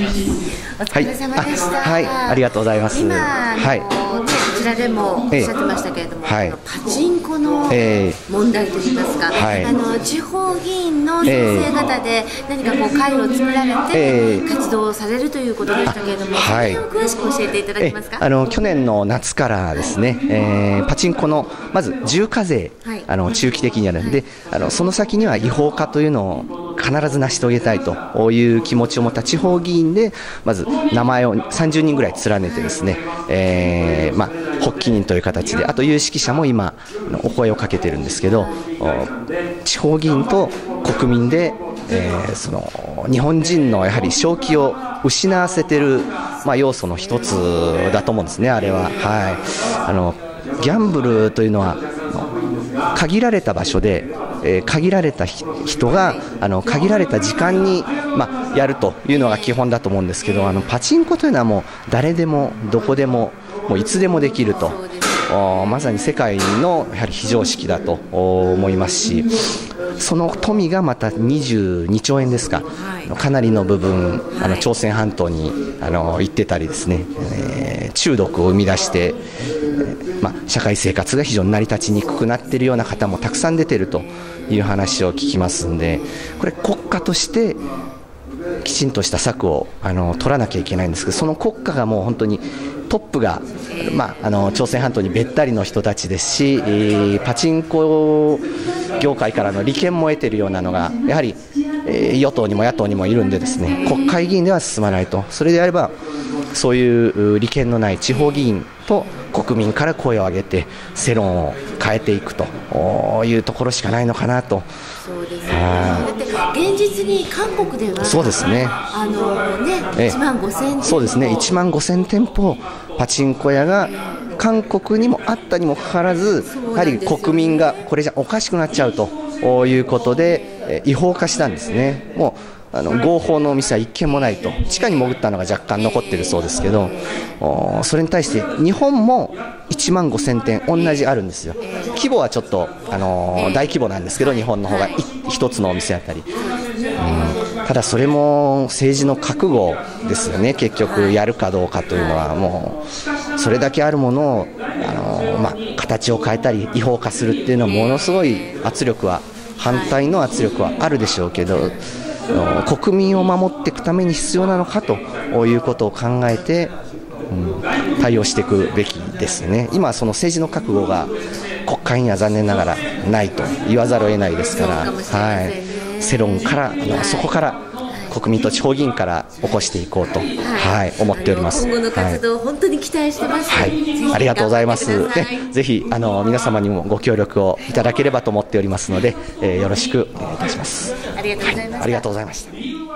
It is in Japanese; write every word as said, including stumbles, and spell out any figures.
お疲れ様でした。 はい、ありがとうございます。 今、 はい、 こちらでもおっしゃってましたけれども、 はい、 パチンコの問題といいますか、はい、あの地方議員の先生方で何かこう会を作られて活動をされるということでしたけれども、はい、それを詳しく教えていただけますか。 あの去年の夏からですね、えー、パチンコのまず重課税、はい、あの中期的にあるんで、あのその先には違法化というのを必ず成し遂げたいという気持ちを持った地方議員で、まず名前をさんじゅうにんぐらい連ねてですね、えーまあ、発起人という形で、あと有識者も今お声をかけてるんですけど、地方議員と国民で、えー、その日本人のやはり正気を失わせてる、まあ、要素の一つだと思うんですね、あれは。はい、あのギャンブルというのは限られた場所で、えー、限られた人があの限られた時間に、まあ、やるというのが基本だと思うんですけど、あのパチンコというのはもう誰でもどこでももういつでもできると、まさに世界のやはり非常識だと思いますし、その富がまたにじゅうにちょうえんですか、かなりの部分あの朝鮮半島にあの行ってたりですね、えー、中毒を生み出して、まあ、社会生活が非常に成り立ちにくくなっているような方もたくさん出ているという話を聞きますんで、これ国家としてきちんとした策をあの取らなきゃいけないんですけど、その国家がもう本当にトップが、まあ、あの朝鮮半島にべったりの人たちですし、えー、パチンコ業界からの利権も得ているようなのがやはり、えー、与党にも野党にもいるんでですね、国会議員では進まないと。それであればそういう利権のない地方議員と国民から声を上げて世論を変えていくというところしかないのかなと。 そうですね、だって現実に韓国ではそうですね、 あのね、いちまんごせんてんぽ、 そうですね、いちまんごせんてんぽパチンコ屋が韓国にもあったにもかかわらず、やはり国民がこれじゃおかしくなっちゃうということで違法化したんですね。もうあの合法のお店はいっけんもないと。地下に潜ったのが若干残っているそうですけど、それに対して日本もいちまんごせんてん同じあるんですよ。規模はちょっと、あのー、大規模なんですけど、日本の方が一つのお店あたり、うん、ただそれも政治の覚悟ですよね。結局やるかどうかというのはもうそれだけあるものを、あのーまあ、形を変えたり違法化するっていうのはものすごい圧力は、反対の圧力はあるでしょうけど、国民を守っていくために必要なのかということを考えて、うん、対応していくべきですね。今その政治の覚悟が国会には残念ながらないと言わざるを得ないですから、はい、世論から、そこから国民と地方議員から起こしていこうと、はいはい、思っております。 今後の活動、はい、本当に期待してます。 はい、ありがとうございます。で、ぜひあの皆様にもご協力をいただければと思っておりますので、えー、よろしくお願いいたします。 ありがとうございました。 はい、ありがとうございました。